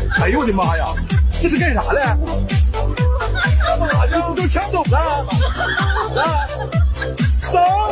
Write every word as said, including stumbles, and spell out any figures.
哎呦我的妈呀，这是干啥的？都都抢走了！啊，走！